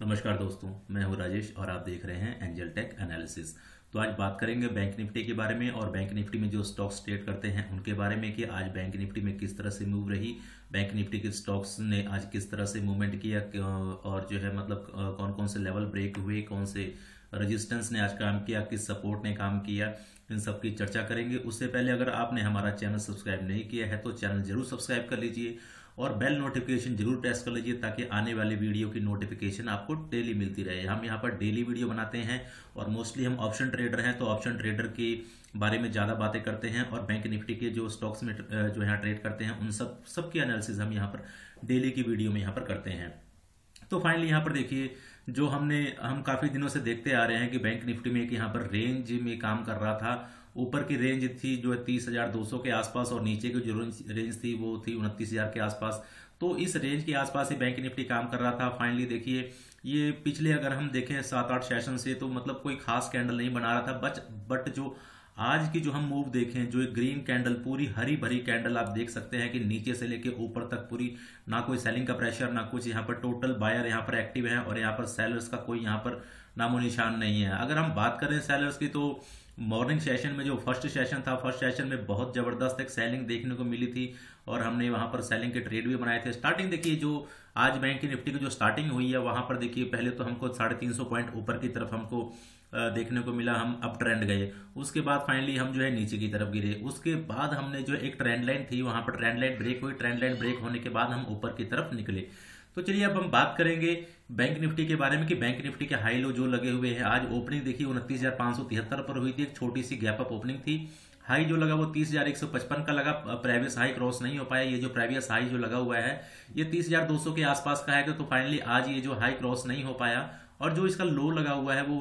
नमस्कार दोस्तों, मैं हूं राजेश और आप देख रहे हैं एंजल टेक एनालिसिस। तो आज बात करेंगे बैंक निफ्टी के बारे में और बैंक निफ्टी में जो स्टॉक्स ट्रेड करते हैं उनके बारे में कि आज बैंक निफ्टी में किस तरह से मूव रही, बैंक निफ्टी के स्टॉक्स ने आज किस तरह से मूवमेंट किया और जो है मतलब कौन कौन से लेवल ब्रेक हुए, कौन से रेजिस्टेंस ने आज काम किया, किस सपोर्ट ने काम किया, इन सब की चर्चा करेंगे। उससे पहले अगर आपने हमारा चैनल सब्सक्राइब नहीं किया है तो चैनल जरूर सब्सक्राइब कर लीजिए और बेल नोटिफिकेशन जरूर प्रेस कर लीजिए ताकि आने वाले वीडियो की नोटिफिकेशन आपको डेली मिलती रहे। हम यहाँ पर डेली वीडियो बनाते हैं और मोस्टली हम ऑप्शन ट्रेडर हैं, तो ऑप्शन ट्रेडर के बारे में ज़्यादा बातें करते हैं और बैंक निफ्टी के जो स्टॉक्स में जो यहाँ ट्रेड करते हैं उन सब की एनालिसिस हम यहाँ पर डेली की वीडियो में यहाँ पर करते हैं। तो फाइनली यहाँ पर देखिए, जो हम काफ़ी दिनों से देखते आ रहे हैं कि बैंक निफ्टी में एक यहाँ पर रेंज में काम कर रहा था। ऊपर की रेंज थी जो 30,200 के आसपास और नीचे की जो रेंज थी वो थी 29,000 के आसपास। तो इस रेंज के आसपास ही बैंक निफ्टी काम कर रहा था। फाइनली देखिए, ये पिछले अगर हम देखें 7-8 सेशन से तो मतलब कोई खास कैंडल नहीं बना रहा था। बट जो आज की जो हम मूव देखें, जो एक ग्रीन कैंडल, पूरी हरी भरी कैंडल आप देख सकते हैं कि नीचे से लेके ऊपर तक पूरी, ना कोई सेलिंग का प्रेशर ना कुछ। यहाँ पर टोटल बायर यहाँ पर एक्टिव है और यहाँ पर सेलर्स का कोई यहाँ पर नामो निशान नहीं है। अगर हम बात करें सेलर्स की तो मॉर्निंग सेशन में जो फर्स्ट सेशन में बहुत जबरदस्त एक सेलिंग देखने को मिली थी और हमने वहां पर सेलिंग के ट्रेड भी बनाए थे। स्टार्टिंग देखिए, जो आज बैंक निफ्टी की जो स्टार्टिंग हुई है वहां पर देखिए, पहले तो हमको 350 पॉइंट ऊपर की तरफ हमको देखने को मिला, हम अप ट्रेंड गए। उसके बाद फाइनली हम जो है नीचे की तरफ गिरे। उसके बाद हमने जो एक ट्रेंड लाइन थी वहां पर ट्रेंड लाइन ब्रेक हुई। ट्रेंड लाइन ब्रेक होने के बाद हम ऊपर की तरफ निकले। तो चलिए अब हम बात करेंगे बैंक निफ्टी के बारे में कि बैंक निफ्टी के हाई लो जो लगे हुए हैं। आज ओपनिंग देखिए 29,573 पर हुई थी, एक छोटी सी गैप अप ओपनिंग थी। हाई जो लगा वो 30,155 का लगा। प्रीवियस हाई क्रॉस नहीं हो पाया। ये जो प्रीवियस हाई जो लगा हुआ है ये 30,200 के आसपास का है। तो फाइनली आज ये जो हाई क्रॉस नहीं हो पाया और जो इसका लो लगा हुआ है वो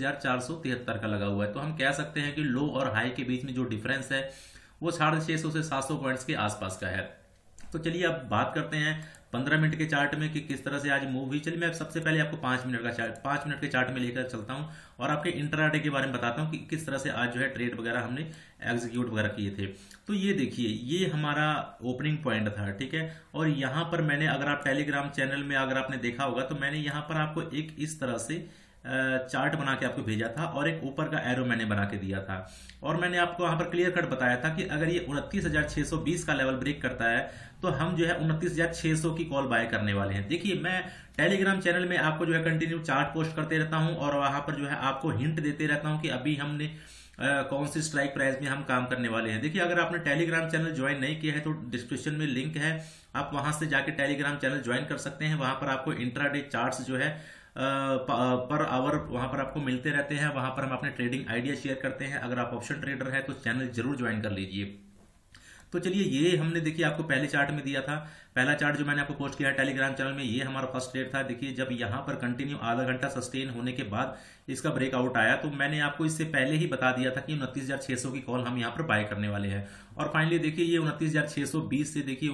29,473 का लगा हुआ है। तो हम कह सकते हैं कि लो और हाई के बीच में जो डिफरेंस है वो 650 से 700 पॉइंट्स के आसपास का है। तो चलिए अब बात करते हैं 15 मिनट के चार्ट में कि किस तरह से आज मूव हुई। चलिए मैं सबसे पहले आपको 5 मिनट के चार्ट में लेकर चलता हूं और आपके इंट्राडे के बारे में बताता हूं कि किस तरह से आज जो है ट्रेड वगैरह हमने एग्जीक्यूट वगैरह किए थे। तो ये देखिए, ये हमारा ओपनिंग पॉइंट था, ठीक है। और यहां पर मैंने, अगर आप टेलीग्राम चैनल में अगर आपने देखा होगा तो मैंने यहां पर आपको एक इस तरह से चार्ट बना के आपको भेजा था और एक ऊपर का एरो मैंने बना के दिया था और मैंने आपको वहां पर क्लियर कट बताया था कि अगर ये 29,620 का लेवल ब्रेक करता है तो हम जो है 29,600 की कॉल बाय करने वाले हैं। देखिए, मैं टेलीग्राम चैनल में आपको जो है कंटिन्यू चार्ट पोस्ट करते रहता हूं और वहां पर जो है आपको हिंट देते रहता हूं कि अभी हमने कौन सी स्ट्राइक प्राइस में हम काम करने वाले हैं। देखिए, अगर आपने टेलीग्राम चैनल ज्वाइन नहीं किया है तो डिस्क्रिप्शन में लिंक है, आप वहां से जाके टेलीग्राम चैनल ज्वाइन कर सकते हैं। वहां पर आपको इंट्राडे चार्ट्स जो है पर आवर वहां पर आपको मिलते रहते हैं। वहां पर हम अपने ट्रेडिंग आइडिया शेयर करते हैं। अगर आप ऑप्शन ट्रेडर है तो चैनल जरूर ज्वाइन कर लीजिए। तो चलिए, ये हमने देखिए आपको पहले चार्ट में दिया था। पहला चार्ट जो मैंने आपको पोस्ट किया है टेलीग्राम चैनल में, ये हमारा फर्स्ट ट्रेड था। देखिए, जब यहां पर कंटिन्यू आधा घंटा सस्टेन होने के बाद इसका ब्रेकआउट आया तो मैंने आपको इससे पहले ही बता दिया था कि 29,600 की कॉल हम यहां पर बाय करने वाले हैं। और फाइनली देखिए, ये 29,620 से देखिए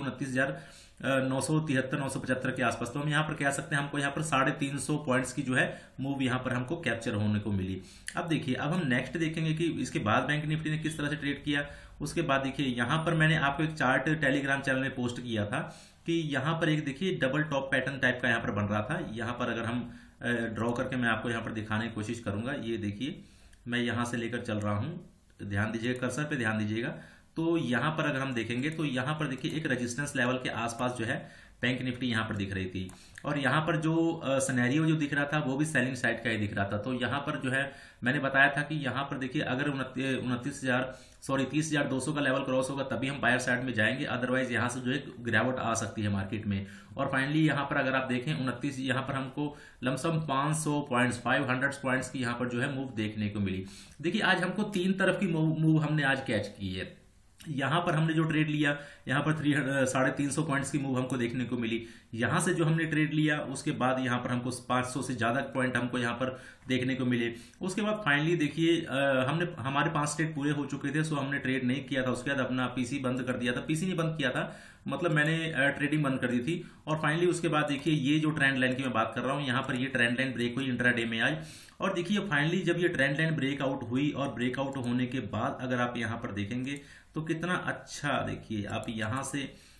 29,973 975 के आसपास। तो हम यहाँ पर कह सकते हैं हमको यहाँ पर 350 पॉइंट्स की जो है मूव यहाँ पर हमको कैप्चर होने को मिली। अब देखिए, अब हम नेक्स्ट देखेंगे कि इसके बाद बैंक निफ्टी ने किस तरह से ट्रेड किया। उसके बाद देखिए, यहाँ पर मैंने आपको एक चार्ट टेलीग्राम चैनल में पोस्ट किया था कि यहाँ पर एक देखिए डबल टॉप पैटर्न टाइप का यहाँ पर बन रहा था। यहाँ पर अगर हम ड्रॉ करके मैं आपको यहाँ पर दिखाने की कोशिश करूंगा। ये देखिए, मैं यहाँ से लेकर चल रहा हूँ, ध्यान दीजिएगा, कर्सर पे ध्यान दीजिएगा। तो यहाँ पर अगर हम देखेंगे तो यहाँ पर देखिए एक रेजिस्टेंस लेवल के आसपास जो है बैंक निफ्टी यहाँ पर दिख रही थी और यहाँ पर जो सिनेरियो जो दिख रहा था वो भी सेलिंग साइड का ही दिख रहा था। तो यहाँ पर जो है मैंने बताया था कि यहाँ पर देखिए अगर 30,200 का लेवल क्रॉस होगा तभी हम बायर साइड में जाएंगे, अदरवाइज यहाँ से जो है गिरावट आ सकती है मार्केट में। और फाइनली यहाँ पर अगर आप देखें 29, यहाँ पर हमको लमसम 500 पॉइंट्स 500 पॉइंट्स की यहाँ पर जो है मूव देखने को मिली। देखिए, आज हमको 3 तरफ की मूव हमने आज कैच की है। यहां पर हमने जो ट्रेड लिया, यहां पर 350 पॉइंट्स की मूव हमको देखने को मिली। यहां से जो हमने ट्रेड लिया उसके बाद यहां पर हमको 500 से ज्यादा पॉइंट हमको यहां पर देखने को मिले। उसके बाद फाइनली देखिए, हमारे 5 ट्रेड पूरे हो चुके थे, सो हमने ट्रेड नहीं किया था। उसके बाद अपना पीसी बंद कर दिया था। पीसी नहीं बंद किया था, मतलब मैंने ट्रेडिंग बंद कर दी थी। और फाइनली उसके बाद देखिए, ये जो ट्रेंड लाइन की मैं बात कर रहा हूं, यहाँ पर ये ट्रेंड लाइन ब्रेक हुई इंट्राडे में आज। और देखिए फाइनली जब ये ट्रेंड लाइन ब्रेकआउट हुई और ब्रेकआउट होने के बाद अगर आप यहाँ पर देखेंगे तो कितना अच्छा, देखिए आप यहाँ से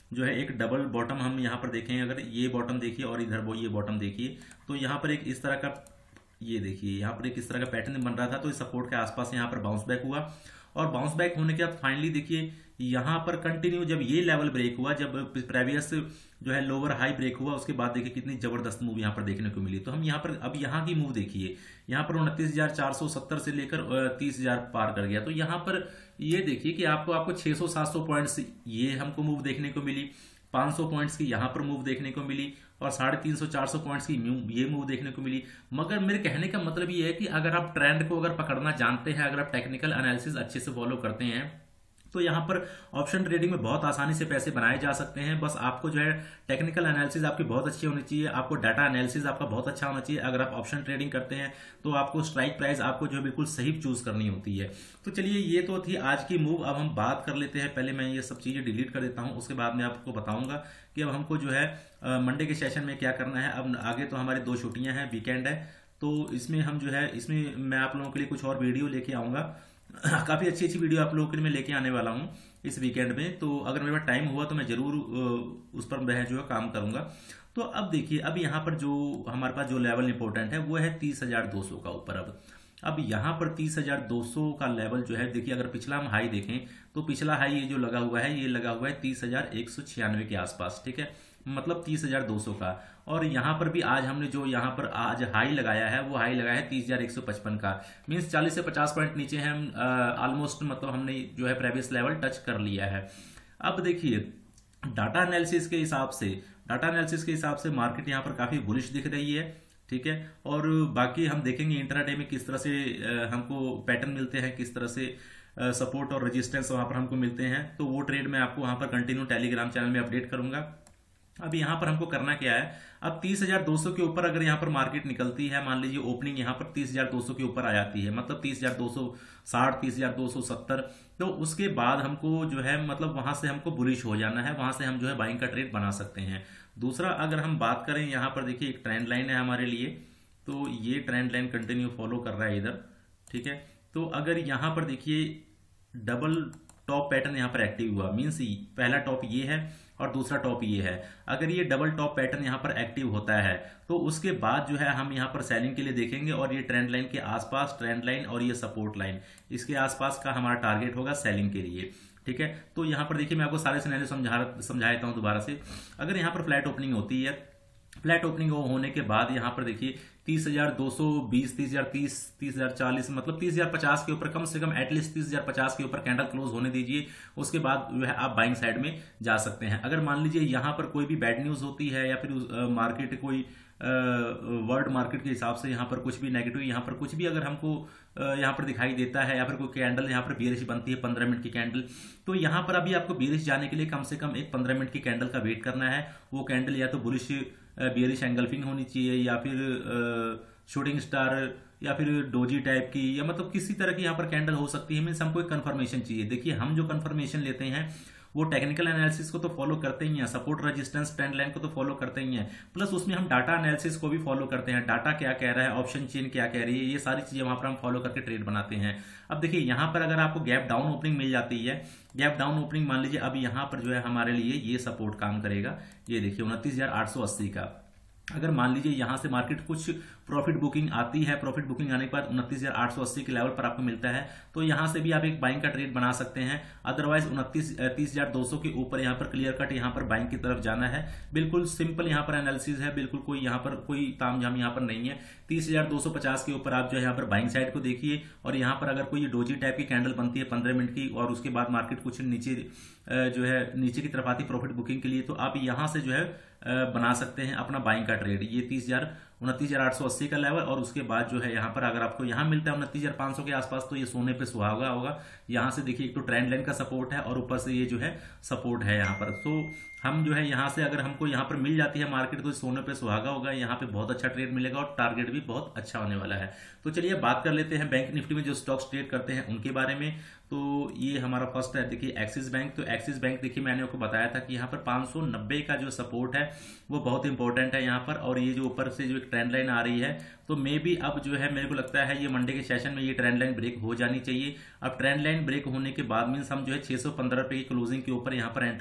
जो है एक डबल बॉटम हम यहाँ पर देखें, अगर ये बॉटम देखिए और इधर वो ये बॉटम देखिए, तो यहाँ पर एक इस तरह का, ये देखिए यहाँ पर एक इस तरह का पैटर्न बन रहा था। तो इस सपोर्ट के आसपास यहाँ पर बाउंस बैक हुआ, और बाउंस बैक होने के बाद फाइनली देखिए यहाँ पर कंटिन्यू जब ये लेवल ब्रेक हुआ, जब प्रेवियस जो है लोअर हाई ब्रेक हुआ, उसके बाद देखिए कितनी जबरदस्त मूव यहाँ पर देखने को मिली। तो हम यहाँ पर अब यहाँ की मूव देखिए, यहाँ पर 29,470 से लेकर 30,000 पार कर गया। तो यहाँ पर ये देखिए कि आपको 600-700 पॉइंट्स ये हमको मूव देखने को मिली, 500 पॉइंट्स की यहाँ पर मूव देखने को मिली, और 350-400 पॉइंट्स की ये मूव देखने को मिली। मगर मेरे कहने का मतलब ये है कि अगर आप ट्रेंड को अगर पकड़ना जानते हैं, अगर आप टेक्निकल एनालिसिस अच्छे से फॉलो करते हैं, तो यहाँ पर ऑप्शन ट्रेडिंग में बहुत आसानी से पैसे बनाए जा सकते हैं। बस आपको जो है टेक्निकल एनालिसिस आपकी बहुत अच्छी होनी चाहिए, आपको डाटा एनालिसिस आपका बहुत अच्छा होना चाहिए। अगर आप ऑप्शन ट्रेडिंग करते हैं तो आपको स्ट्राइक प्राइस आपको जो है बिल्कुल सही चूज करनी होती है। तो चलिए ये तो थी आज की मूव। अब हम बात कर लेते हैं, पहले मैं ये सब चीजें डिलीट कर देता हूँ, उसके बाद मैं आपको बताऊंगा कि अब हमको जो है मंडे के सेशन में क्या करना है। अब आगे तो हमारी 2 छुट्टियां हैं, वीकेंड है, तो इसमें हम जो है इसमें मैं आप लोगों के लिए कुछ और वीडियो लेके आऊंगा। काफी अच्छी अच्छी वीडियो आप लोगों के लिए मैं लेके आने वाला हूँ इस वीकेंड में। तो अगर मेरे पास टाइम हुआ तो मैं जरूर उस पर मैं जो है काम करूंगा। तो अब देखिए, अब यहाँ पर जो हमारे पास जो लेवल इंपॉर्टेंट है वो है 30,200 का ऊपर। अब यहाँ पर 30,200 का लेवल जो है, देखिए अगर पिछला हम हाई देखें तो पिछला हाई ये जो लगा हुआ है, ये लगा हुआ है 30,196 के आसपास, ठीक है, मतलब 30,200 का। और यहाँ पर भी आज हमने जो यहाँ पर आज हाई लगाया है वो हाई लगाया है 30,155 का, मीन्स 40 से 50 पॉइंट नीचे हम ऑलमोस्ट, मतलब हमने जो है प्रीवियस लेवल टच कर लिया है। अब देखिए डाटा एनालिसिस के हिसाब से मार्केट यहाँ पर काफी बुलिश दिख रही है, ठीक है। और बाकी हम देखेंगे इंट्राडे में किस तरह से हमको पैटर्न मिलते हैं, किस तरह से सपोर्ट और रेजिस्टेंस वहां पर हमको मिलते हैं। तो वो ट्रेड मैं आपको वहां पर कंटिन्यू टेलीग्राम चैनल में अपडेट करूंगा। अब यहाँ पर हमको करना क्या है, अब 30,200 के ऊपर अगर यहाँ पर मार्केट निकलती है, मान लीजिए ओपनिंग यहाँ पर 30,200 के ऊपर आ जाती है, मतलब 30,260, 30,270, तो उसके बाद हमको जो है मतलब वहां से हमको बुलिश हो जाना है, वहां से हम जो है बाइंग का ट्रेड बना सकते हैं। दूसरा अगर हम बात करें, यहाँ पर देखिए एक ट्रेंड लाइन है हमारे लिए, तो ये ट्रेंड लाइन कंटिन्यू फॉलो कर रहा है इधर, ठीक है। तो अगर यहाँ पर देखिए डबल टॉप पैटर्न यहाँ पर एक्टिव हुआ, मीन्स पहला टॉप ये है और दूसरा टॉप ये है, अगर ये डबल टॉप पैटर्न यहाँ पर एक्टिव होता है तो उसके बाद जो है हम यहाँ पर सेलिंग के लिए देखेंगे, और ये ट्रेंड लाइन के आसपास, ट्रेंड लाइन और ये सपोर्ट लाइन, इसके आसपास का हमारा टारगेट होगा सेलिंग के लिए, ठीक है। तो यहाँ पर देखिए मैं आपको सारे सिनेरियो समझा देता हूँ दोबारा से। अगर यहाँ पर फ्लैट ओपनिंग होती है, फ्लैट ओपनिंग होने के बाद यहाँ पर देखिए 30,220, 30,030, 30,040, मतलब 30,050 के ऊपर, कम से कम एटलीस्ट 30,050 के ऊपर कैंडल क्लोज होने दीजिए, उसके बाद जो है आप बाइंग साइड में जा सकते हैं। अगर मान लीजिए यहाँ पर कोई भी बैड न्यूज होती है, या फिर मार्केट कोई वर्ल्ड मार्केट के हिसाब से यहाँ पर कुछ भी नेगेटिव, यहाँ पर कुछ भी अगर हमको यहाँ पर दिखाई देता है, या फिर कोई कैंडल यहाँ पर बेरिश बनती है 15 मिनट की कैंडल, तो यहाँ पर अभी आपको बेरिश जाने के लिए कम से कम एक 15 मिनट की कैंडल का वेट करना है। वो कैंडल या तो बुलिश बेरिश एंगल्फिंग होनी चाहिए, या फिर शूटिंग स्टार, या फिर डोजी टाइप की, या मतलब किसी तरह की यहाँ पर कैंडल हो सकती है। मीन्स हमको एक कंफर्मेशन चाहिए। देखिए हम जो कंफर्मेशन लेते हैं वो टेक्निकल एनालिसिस को तो फॉलो करते ही हैं, सपोर्ट रेजिस्टेंस ट्रेंड लाइन को तो फॉलो करते ही हैं, प्लस उसमें हम डाटा एनालिसिस को भी फॉलो करते हैं। डाटा क्या कह रहा है, ऑप्शन चेन क्या कह रही है, ये सारी चीजें वहां पर हम फॉलो करके ट्रेड बनाते हैं। अब देखिए यहाँ पर अगर आपको गैप डाउन ओपनिंग मिल जाती है, गैप डाउन ओपनिंग मान लीजिए अब यहाँ पर जो है हमारे लिए ये सपोर्ट काम करेगा, ये देखिए 29,880 का। अगर मान लीजिए यहां से मार्केट कुछ प्रॉफिट बुकिंग आती है, प्रॉफिट बुकिंग आने के बाद 29,880 के लेवल पर आपको मिलता है, तो यहां से भी आप एक बाइंग का ट्रेड बना सकते हैं। अदरवाइज 30,200 के ऊपर यहां पर क्लियर कट यहां पर बाइंग की तरफ जाना है। बिल्कुल सिंपल यहां पर एनालिसिस है, बिल्कुल कोई यहां पर कोई तामझाम यहां पर नहीं है। 30,250 के ऊपर आप जो है यहाँ पर बाइंग साइड को देखिए, और यहाँ पर अगर कोई डोजी टाइप की कैंडल बनती है 15 मिनट की, और उसके बाद मार्केट कुछ नीचे जो है नीचे की तरफ आती प्रॉफिट बुकिंग के लिए, तो आप यहां से जो है बना सकते हैं अपना बाइंग का ट्रेड। ये 29,880 का लेवल, और उसके बाद जो है यहाँ पर अगर आपको यहाँ मिलता है 29,500 के आसपास, तो ये सोने पे सुहागा होगा। यहाँ से देखिए एक तो ट्रेंड लाइन का सपोर्ट है, और ऊपर से ये जो है सपोर्ट है यहाँ पर। तो हम जो है यहाँ से अगर हमको यहाँ पर मिल जाती है मार्केट, तो सोने पे सुहागा होगा, यहाँ पे बहुत अच्छा ट्रेड मिलेगा, और टारगेट भी बहुत अच्छा होने वाला है। तो चलिए बात कर लेते हैं बैंक निफ्टी में जो स्टॉक्स ट्रेड करते हैं उनके बारे में। तो ये हमारा फर्स्ट है देखिए एक्सिस बैंक। तो एक्सिस बैंक देखिए मैंने आपको बताया था कि यहाँ पर 590 का जो सपोर्ट है वो बहुत इंपॉर्टेंट है यहाँ पर, और ये जो ऊपर से जो एक ट्रेंड लाइन आ रही है, तो मे भी अब जो है मेरे को लगता है ये मंडे के सेशन में ये ट्रेंड लाइन ब्रेक हो जानी चाहिए। अब ट्रेंड लाइन ब्रेक होने के बाद मीन्स हम जो है 615 रुपए की क्लोजिंग के ऊपर यहाँ पर एंट्री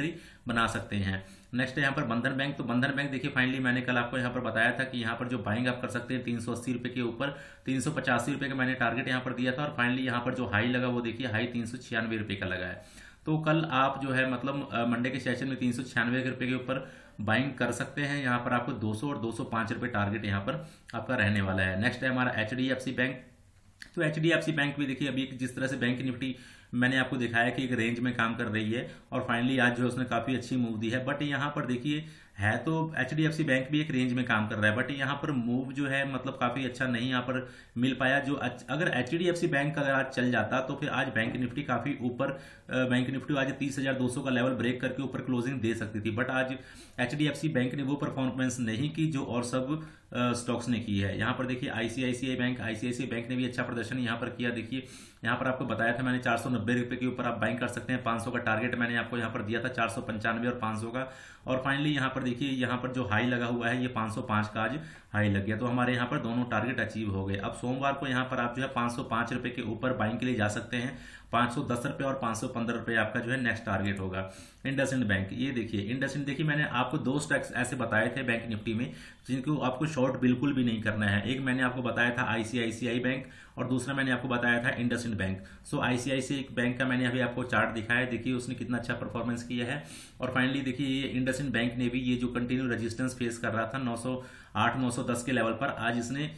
बना सकते हैं। नेक्स्ट है यहाँ पर बंधन बैंक। तो बंधन बैंक देखिए फाइनली मैंने कल आपको यहाँ पर बताया था कि यहाँ पर जो बाइंग आप कर सकते हैं 380 रुपये के ऊपर, 385 रुपये का मैंने टारगेट यहाँ पर दिया था, और फाइनली यहाँ पर जो हाई लगा वो देखिए हाई 396 रुपये का लगा है। तो कल आप जो है मतलब मंडे के सेशन में 396 रुपये के ऊपर बाइंग कर सकते हैं। यहाँ पर आपको 200 और 205 रुपये टारगेट यहाँ पर आपका रहने वाला है। नेक्स्ट है हमारा HDFC बैंक। तो HDFC बैंक भी देखिए अभी जिस तरह से बैंक निफ्टी मैंने आपको दिखाया कि एक रेंज में काम कर रही है, और फाइनली आज जो है उसने काफी अच्छी मूव दी है। बट यहाँ पर देखिए है तो HDFC बैंक भी एक रेंज में काम कर रहा है, बट यहाँ पर मूव जो है मतलब काफी अच्छा नहीं यहाँ पर मिल पाया। जो अगर HDFC बैंक अगर आज चल जाता तो फिर आज बैंक निफ्टी काफी ऊपर, बैंक निफ्टी आज 30,200 का लेवल ब्रेक करके ऊपर क्लोजिंग दे सकती थी, बट आज HDFC बैंक ने वो परफॉर्मेंस नहीं की जो और सब स्टॉक्स ने की है। यहाँ पर देखिए ICICI बैंक ने भी अच्छा प्रदर्शन यहाँ पर किया। देखिए यहाँ पर आपको बताया था मैंने 490 रुपये के ऊपर आप बाइंग कर सकते हैं। 500 का टारगेट मैंने आपको यहाँ पर दिया था, 495 और 500 का, और फाइनली यहाँ पर देखिए यहाँ पर जो हाई लगा हुआ है ये 505 का आज हाई लग गया। तो हमारे यहाँ पर दोनों टारगेट अचीव हो गए। अब सोमवार को यहाँ पर आप जो है 505 रुपये के ऊपर बाइंग के लिए जा सकते हैं। 510 रुपये और 515 रुपये आपका जो है नेक्स्ट टारगेट होगा। इंडसइंड बैंक, ये देखिए इंडसइंड, देखिए मैंने आपको 2 स्टॉक्स ऐसे बताए थे बैंक निफ्टी में जिनको आपको शॉर्ट बिल्कुल भी नहीं करना है। एक मैंने आपको बताया था ICICI बैंक, और दूसरा मैंने आपको बताया था IndusInd bank. So ICICI bank का मैंने अभी आपको चार्ट दिखाया, देखिए उसने कितना अच्छा परफॉर्मेंस किया है। और फाइनली देखिए ये इंडसइंड बैंक ने भी ये जो कंटिन्यू रेजिस्टेंस फेस कर रहा था 908 910 के लेवल पर, आज इसने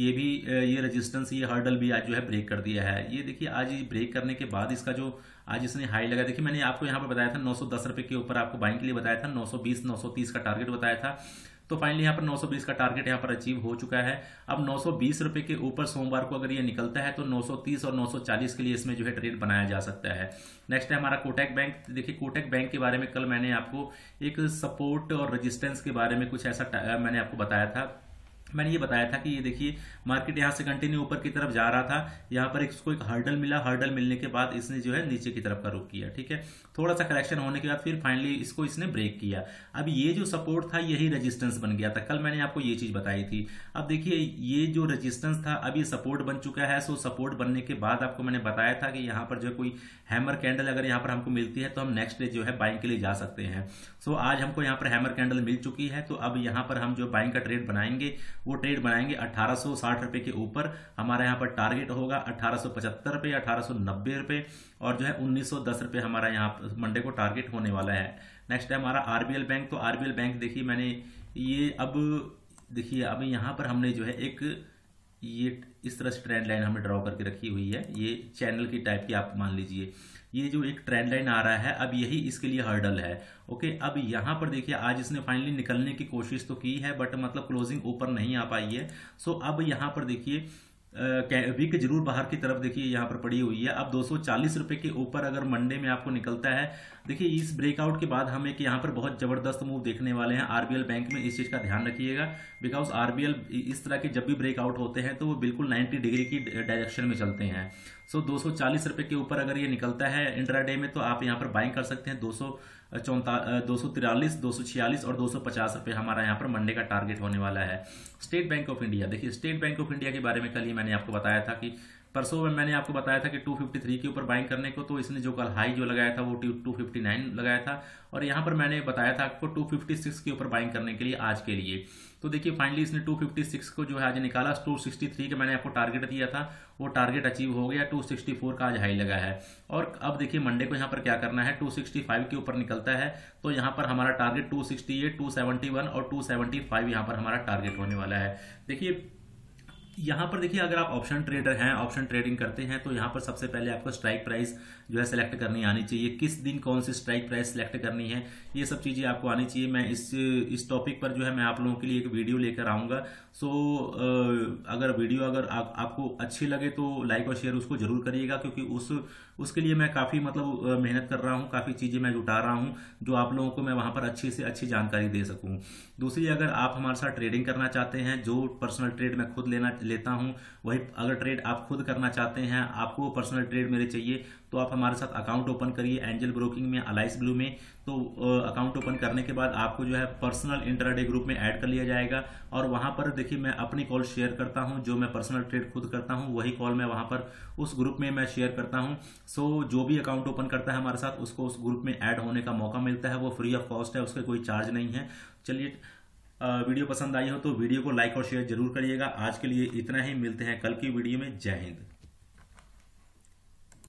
ये रेजिस्टेंस, ये हर्डल भी आज जो है ब्रेक कर दिया है। ये देखिए आज ये ब्रेक करने के बाद इसका जो आज इसने हाई लगा, देखिए मैंने आपको यहाँ पर बताया था 910 रुपये के ऊपर आपको बाइंग के लिए बताया था, 920 930 का टारगेट बताया था। तो फाइनली यहाँ पर 920 का टारगेट यहाँ पर अचीव हो चुका है। अब 920 रुपये के ऊपर सोमवार को अगर ये निकलता है तो 930 और 940 के लिए इसमें जो है ट्रेड बनाया जा सकता है। नेक्स्ट है हमारा कोटक बैंक। देखिए कोटक बैंक के बारे में कल मैंने आपको एक सपोर्ट और रेजिस्टेंस के बारे में कुछ ऐसा मैंने आपको बताया था। मैंने ये बताया था कि ये देखिए मार्केट यहाँ से कंटिन्यू ऊपर की तरफ जा रहा था, यहाँ पर इसको एक हर्डल मिला, हर्डल मिलने के बाद इसने जो है नीचे की तरफ का रुख किया, ठीक है। थोड़ा सा करेक्शन होने के बाद फिर फाइनली इसको इसने ब्रेक किया। अब ये जो सपोर्ट था यही रेजिस्टेंस बन गया था, कल मैंने आपको ये चीज बताई थी। अब देखिए ये जो रेजिस्टेंस था अब ये सपोर्ट बन चुका है। सो सपोर्ट बनने के बाद आपको मैंने बताया था कि यहाँ पर जो कोई हैमर कैंडल अगर यहाँ पर हमको मिलती है तो हम नेक्स्ट डे जो है बाइंग के लिए जा सकते हैं। सो आज हमको यहाँ पर हैमर कैंडल मिल चुकी है, तो अब यहाँ पर हम जो बाइंग का ट्रेड बनाएंगे वो ट्रेड बनाएंगे 1860 रुपए के ऊपर। हमारा यहाँ पर टारगेट होगा 1875 रुपए, 1890 रुपए, और जो है 1910 रुपए हमारा यहाँ मंडे को टारगेट होने वाला है। नेक्स्ट है हमारा RBL बैंक। तो RBL बैंक देखिए मैंने ये अब देखिए अब यहाँ पर हमने जो है एक ये इस तरह से ट्रेंड लाइन हमने ड्रॉ करके रखी हुई है, ये चैनल की टाइप की आप मान लीजिए। ये जो एक ट्रेंड लाइन आ रहा है अब यही इसके लिए हर्डल है। ओके, अब यहाँ पर देखिए आज इसने फाइनली निकलने की कोशिश तो की है बट मतलब क्लोजिंग ऊपर नहीं आ पाई है। सो अब यहाँ पर देखिए विक जरूर बाहर की तरफ देखिए यहाँ पर पड़ी हुई है। अब 240 रुपए के ऊपर अगर मंडे में आपको निकलता है, देखिए इस ब्रेकआउट के बाद हम एक यहाँ पर बहुत जबरदस्त मूव देखने वाले हैं आरबीएल बैंक में। इस चीज का ध्यान रखिएगा, बिकॉज आरबीएल इस तरह के जब भी ब्रेकआउट होते हैं तो वो बिल्कुल 90 डिग्री की डायरेक्शन में चलते हैं। सो 240 रुपए के ऊपर अगर ये निकलता है इंट्राडे में तो आप यहाँ पर बाइंग कर सकते हैं। 243, 246 और 250 रुपए हमारा यहाँ पर मंडे का टारगेट होने वाला है। स्टेट बैंक ऑफ इंडिया, देखिए स्टेट बैंक ऑफ इंडिया के बारे में कल ही मैंने आपको बताया था कि परसों में मैंने आपको बताया था कि 253 के ऊपर बाइंग करने को, तो इसने जो कल हाई जो लगाया था वो 259 लगाया था, और यहाँ पर मैंने बताया था आपको 256 के ऊपर बाइंग करने के लिए आज के लिए। तो देखिए फाइनली इसने 256 को जो है आज निकाला। 263 का मैंने आपको टारगेट दिया था, वो टारगेट अचीव हो गया। 264 का आज हाई लगा है। और अब देखिए मंडे को यहाँ पर क्या करना है, 265 के ऊपर निकलता है तो यहाँ पर हमारा टारगेट 268, 271 और 275 यहाँ पर हमारा टारगेट होने वाला है। देखिए यहाँ पर देखिए अगर आप ऑप्शन ट्रेडर हैं, ऑप्शन ट्रेडिंग करते हैं, तो यहाँ पर सबसे पहले आपको स्ट्राइक प्राइस जो है सेलेक्ट करनी आनी चाहिए। किस दिन कौन सी स्ट्राइक प्राइस सेलेक्ट करनी है, ये सब चीजें आपको आनी चाहिए। मैं इस टॉपिक पर जो है मैं आप लोगों के लिए एक वीडियो लेकर आऊंगा। सो अगर वीडियो अगर आपको अच्छी लगे तो लाइक और शेयर उसको जरूर करिएगा, क्योंकि उसके लिए मैं काफी मतलब मेहनत कर रहा हूँ, काफी चीजें मैं जुटा रहा हूँ जो आप लोगों को मैं वहां पर अच्छी से अच्छी जानकारी दे सकूं। दूसरी, अगर आप हमारे साथ ट्रेडिंग करना चाहते हैं, जो पर्सनल ट्रेड मैं खुद लेता हूं। वही अगर ट्रेड आप खुद करना चाहते हैं, आपको पर्सनल ट्रेड मेरे चाहिए, तो आप हमारे साथ अकाउंट ओपन करिए एंजल ब्रोकिंग में, अलाइस ब्लू में। तो अकाउंट ओपन करने के बाद आपको जो है पर्सनल इंट्राडे ग्रुप में ऐड कर लिया जाएगा, और वहां पर देखिए मैं अपनी कॉल शेयर करता हूं, जो मैं पर्सनल ट्रेड खुद करता हूं वही कॉल मैं वहां पर उस ग्रुप में मैं शेयर करता हूं। सो जो भी अकाउंट ओपन करता है हमारे साथ, उसको उस ग्रुप में ऐड होने का मौका मिलता है। वो फ्री ऑफ कॉस्ट है, उसका कोई चार्ज नहीं है। चलिए, वीडियो पसंद आई हो तो वीडियो को लाइक और शेयर जरूर करिएगा। आज के लिए इतना ही, मिलते हैं कल की वीडियो में। जय हिंद।